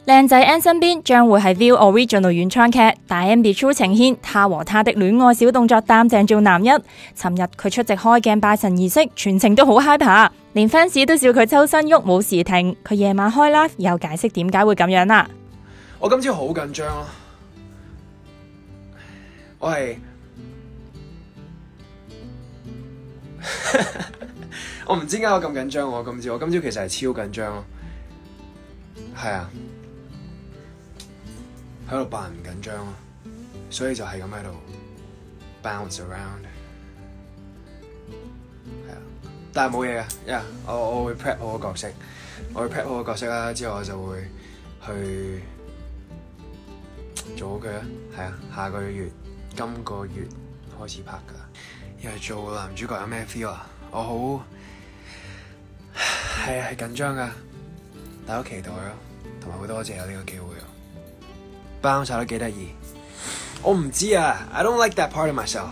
靚仔 Ann 身邊將會係 Viu Original 原創劇《大 M Be True》呈獻他和她的戀愛小動作擔正做男一。尋日佢出席開鏡拜神儀式，全程都好 hyper，連 fans 都笑佢周身喐冇時停。佢夜晚開 live 又解釋點解會咁樣啦。 我今朝好緊張咯，我係我唔知點解我咁緊張。我今朝其實係超緊張咯，係啊。喺度扮唔緊張咯，所以就係咁喺度 bounce around， 係啊，但係冇嘢嘅，我會 prep 好個角色，啦，之後我就會去做好佢啦，係啊，今個月開始拍噶，因為做男主角有咩 feel 啊？我好係緊張噶，但係好期待咯，同埋好多謝有呢個機會啊！bounce得幾得意，我唔知啊 ，I don't like that part of myself。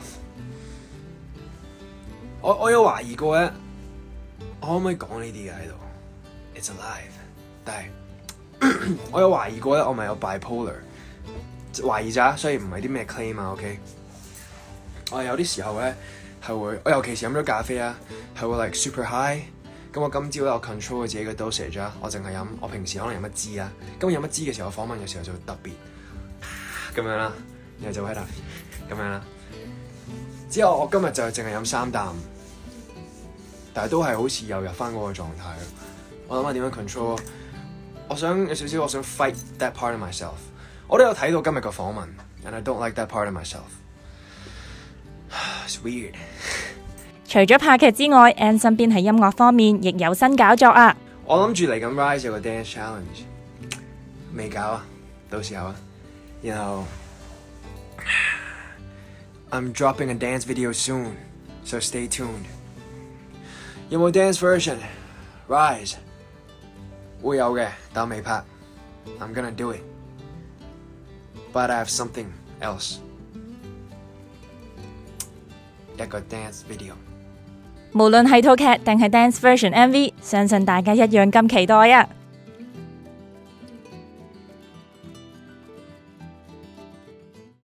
我有懷疑過咧，我可唔可以講呢啲嘅喺度 ？It's alive， 但係我有懷疑過咧，我咪有 bipolar， 懷疑咋，所以唔係啲咩 claim 啊 ，OK。我有啲時候咧係會，我尤其是飲咗咖啡啊，係會 like super high。咁我今朝咧我 control 我自己嘅 dosage 啊，我淨係飲，我平時可能飲一支啊，咁飲一支嘅時候，我訪問嘅時候就會特別。咁樣啦，然後就喺度咁樣啦。之後我今日就淨係飲3啖，但係都係好似又入翻嗰個狀態。我諗下點樣 control。我想有少少，我想 fight that part of myself。我都有睇到今日個訪問 ，and I don't like that part of myself。It's weird。 除咗拍劇之外 ，Ann 身邊喺音樂方面亦有新搞作啊。 我諗住嚟緊 Rise 有個 dance challenge， 未搞啊，到時候啊。然後 I'm dropping a dance video soon, so stay tuned。有冇 dance version? Rise 會有嘅，但未拍。I'm gonna do it, but I have something else。一個 dance video。 無論係套劇定係 dance version MV， 相信大家一樣咁期待啊！